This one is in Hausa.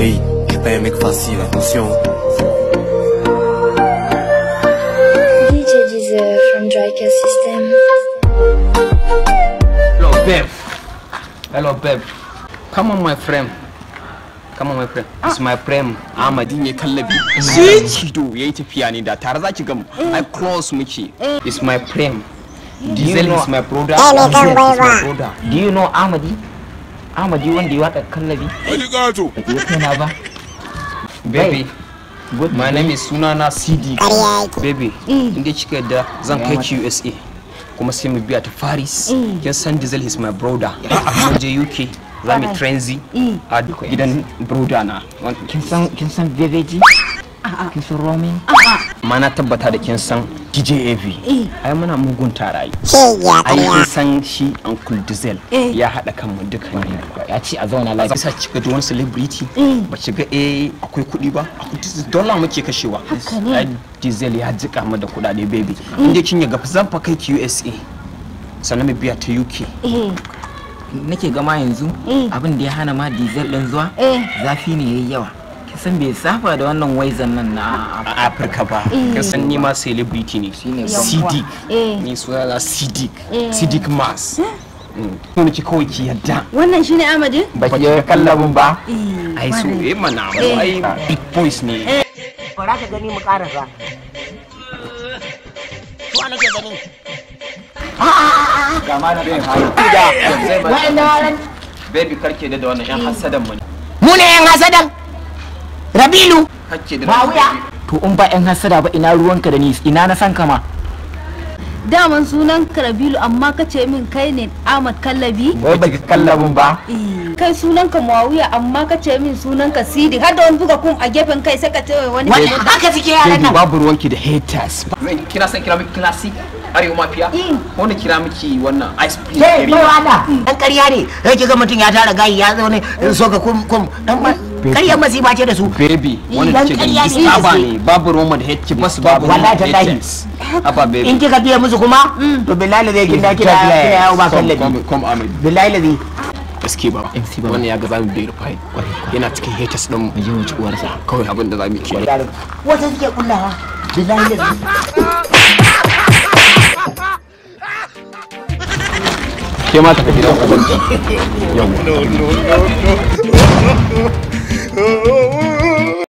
Hey, j'ai pas un mec facile, attention. DJ Deezel from Drycast System. Hello, babe. Hello, babe. Come on, my friend. Come on, my friend. It's my friend. Amadi ne kalabi. Sai do yayi tafiya ne da tare zaki ga I close muke. It's my friend. Deezel is my brother. Deezel is my brother. Do you know Amadi? Amadi wanda ya waka kallabi. Aligato. Kana ba? Baby. Good. My name is Sunana cdeeq. Baby. Inda kika da zan kai ki USA. Kuma sai mu biya ta Paris. Kin san Deezel is my brother. Mun je UK. Za mu transi a gidan brother na. Kin san VVG? Kin san roaming? Ma na tabbata da kin san DJAV. Ai muna mugun tarayi. Ai kin san shi Uncle Deezel ya hada kan mu duka ne. Ya ce a zauna lafiya. Sai kika ji wani celebrity ba ki ga akwai kudi ba. Dollar muke kashewa. Ai Deezel ya jika mu da kudade baby. Inda kin ya ga zan fa kai ki USA. Sannan mu biya ta UK. Nake gama yanzu abin da ya hana ma Deezel din zuwa zafi ne yayi yawa. Kisan bai saba da wannan waizan nan na Afirka ba. Kisan ni ma celebrity ne cdeeq. Ni sunana cdeeq mas. Kuma ki kawai ki yadda. Wannan shine Amadi? Ba ki kallabun ba. Ai so mana ai big boys ne. Bara ka gani mu karasa. Ko nake gani? Gama na bai hayi. Baby karke da wannan yan hasadan mu ne. Mu ne yan hasadan? Rabilu. Kake da Bawiya. To in ba yan hasada ba ina ruwanka da ni ina na san kama. Daman sunan Rabilu amma kace min kai ne Ahmad Kallabi? Wai baki kallabun ba? Kai sunan ka Muawiya amma kace min sunan ka Sidi har da wani buga kum a gefen kai sai ka ce wani haka suke yaran nan. Babu ruwanki da haters. Kina san kira miki classic Arewa Mafiya? Wanda kira miki wannan ice cream. Hey, bai wada. Dan ƙarya ne. Yake ga mutun ya tara gayi ya zo ne so ka kum dan ƙarya masifa ce da su. Baby, wanda kike ga disaba ne. Babu ruwan da hate bas babu. Wallahi tallahi. Aba baby. In kika biya musu kuma to billahi zai kinda kira yawo ba kallabi. Come Ahmed. Billahi lazi. Gaske ba. Wannan ya ga zamu verify. Yana cikin haters din mu. Je mu ci uwarsa. Kawai abin da zamu yi. Wata suke kullawa. Billahi lazi. Ke ma ta gidan ubanki. Yau. No.